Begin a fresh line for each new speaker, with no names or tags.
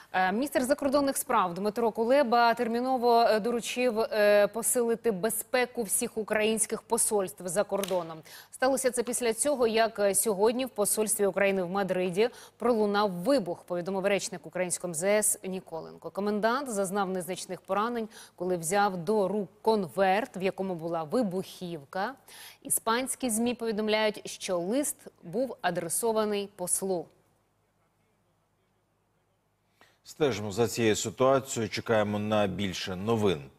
Міністр закордонних справ Дмитро Кулеба терміново доручив посилити безпеку всіх українських посольств за кордоном. Сталося це після цього, як сьогодні в посольстві України в Мадриді пролунав вибух, повідомив речник українського МЗС Ніколенко. Комендант зазнав незначних поранень, коли взяв до рук конверт, в якому була вибухівка. Іспанські ЗМІ повідомляють, що лист був адресований послу.
Стежимо за цією ситуацією, чекаємо на більше новин.